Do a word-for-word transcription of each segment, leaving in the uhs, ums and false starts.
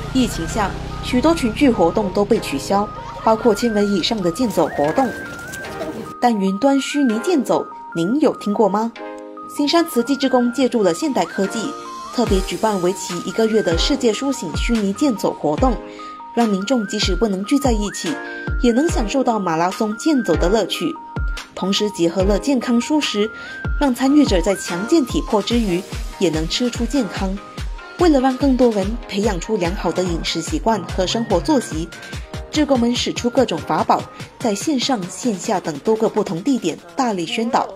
疫情下，许多群聚活动都被取消，包括千人以上的健走活动。但云端虚拟健走，您有听过吗？新山慈济志工借助了现代科技，特别举办为期一个月的世界苏醒虚拟健走活动，让民众即使不能聚在一起，也能享受到马拉松健走的乐趣。同时结合了健康蔬食，让参与者在强健体魄之余，也能吃出健康。为了让更多人培养出良好的饮食习惯和生活作息，志工们使出各种法宝，在线上、线下等多个不同地点大力宣导。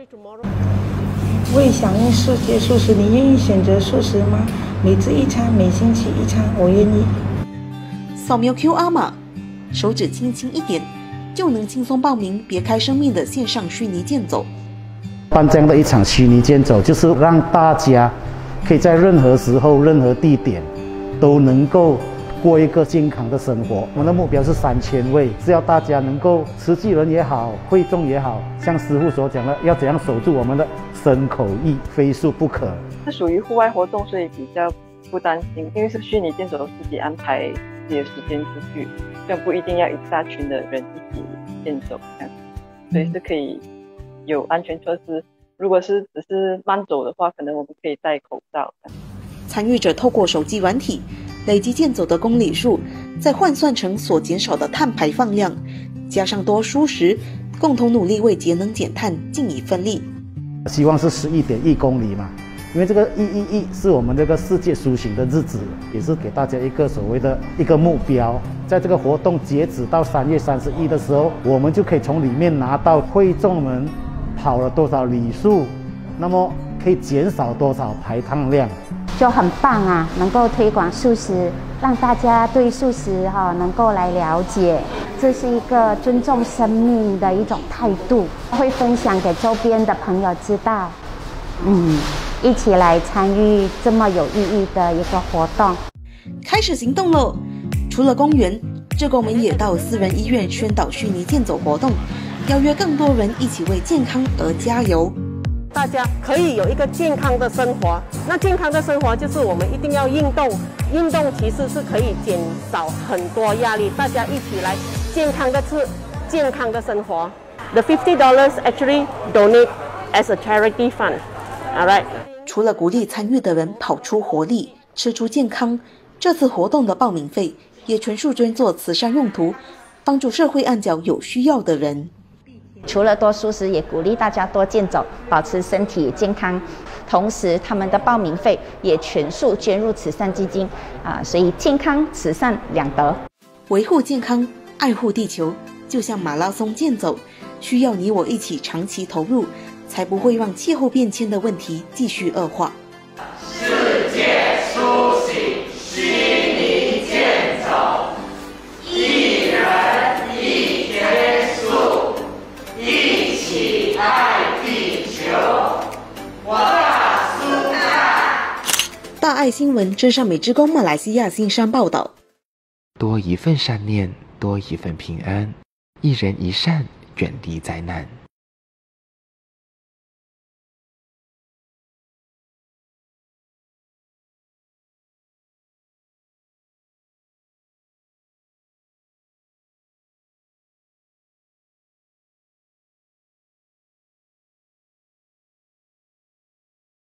为响应世界素食，你愿意选择素食吗？每次一餐，每星期一餐，我愿意。 扫描 Q R 码，手指轻轻一点，就能轻松报名别开生命的线上虚拟健走。 办这样的一场虚拟健走，就是让大家可以在任何时候、任何地点都能够过一个健康的生活。我们的目标是三千位，只要大家能够慈济人也好，会众也好，像师父所讲的，要怎样守住我们的身口意，非素不可。 是属于户外活动，所以比较不担心，因为是虚拟健走，自己安排自己的时间出去，就不一定要一大群的人一起健走这样，所以是可以有安全措施。如果是只是慢走的话，可能我们可以戴口罩。 参与者透过手机软体累积健走的公里数，再换算成所减少的碳排放量，加上多蔬食，共同努力为节能减碳尽一份力。 希望是十一点一公里嘛，因为这个一一一是我们这个世界苏醒的日子，也是给大家一个所谓的一个目标。在这个活动截止到三月三十一的时候，我们就可以从里面拿到会众们跑了多少里数，那么可以减少多少排碳量。 就很棒啊，能够推广素食，让大家对素食哈、哦、能够来了解，这是一个尊重生命的一种态度，会分享给周边的朋友知道，嗯，一起来参与这么有意义的一个活动。 开始行动喽！除了公园，志工们也到私人医院宣导虚拟健走活动，邀约更多人一起为健康而加油。 大家可以有一个健康的生活，那健康的生活就是我们一定要运动，运动其实是可以减少很多压力，大家一起来健康的吃，健康的生活。The fifty dollars actually donate as a charity fund, all right. 除了鼓励参与的人跑出活力，吃出健康，这次活动的报名费也全数捐作慈善用途，帮助社会暗角有需要的人。 除了多蔬食，也鼓励大家多健走，保持身体健康。同时，他们的报名费也全数捐入慈善基金啊，所以健康慈善两得。 维护健康，爱护地球，就像马拉松健走，需要你我一起长期投入，才不会让气候变迁的问题继续恶化。 世界苏醒虚拟健走，一人一天数，一起爱地球。我大苏大。 大爱新闻真善美志工马来西亚新山报道。 多一份善念，多一份平安，一人一善，远离灾难。